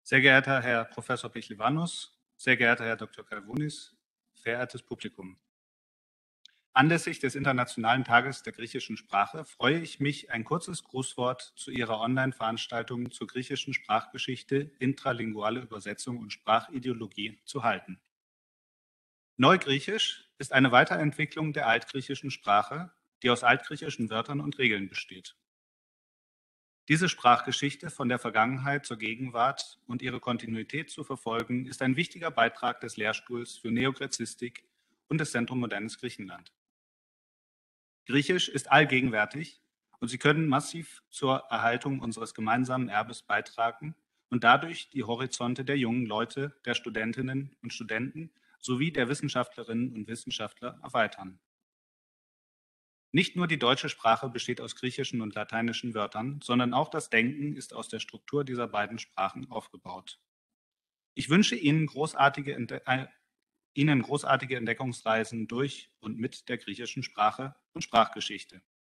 Sehr geehrter Herr Professor Pechlivanus, sehr geehrter Herr Dr. Kalvunis, verehrtes Publikum. Anlässlich des Internationalen Tages der griechischen Sprache freue ich mich, ein kurzes Grußwort zu Ihrer Online-Veranstaltung zur griechischen Sprachgeschichte, intralinguale Übersetzung und Sprachideologie zu halten. Neugriechisch ist eine Weiterentwicklung der altgriechischen Sprache, die aus altgriechischen Wörtern und Regeln besteht. Diese Sprachgeschichte von der Vergangenheit zur Gegenwart und ihre Kontinuität zu verfolgen, ist ein wichtiger Beitrag des Lehrstuhls für Neogräzistik und des Zentrum Modernes Griechenland. Griechisch ist allgegenwärtig und Sie können massiv zur Erhaltung unseres gemeinsamen Erbes beitragen und dadurch die Horizonte der jungen Leute, der Studentinnen und Studenten sowie der Wissenschaftlerinnen und Wissenschaftler erweitern. Nicht nur die deutsche Sprache besteht aus griechischen und lateinischen Wörtern, sondern auch das Denken ist aus der Struktur dieser beiden Sprachen aufgebaut. Ich wünsche Ihnen großartige Entdeckungsreisen durch und mit der griechischen Sprache und Sprachgeschichte.